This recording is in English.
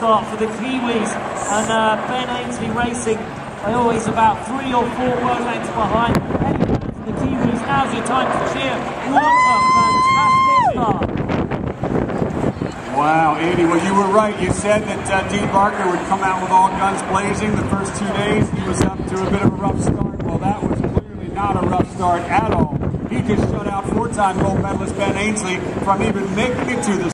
start for the Kiwis, and Ben Ainslie Racing, they're always about 3 or 4 world lengths behind. Any fans of the Kiwis, now's your time to cheer. What a fantastic start. Wow, Andy, well, you were right. You said that Dean Barker would come out with all guns blazing the first 2 days. He was up to a bit of a rough start. Well, that was clearly not a rough start at all. He just shut out 4-time gold medalist Ben Ainslie from even making it to the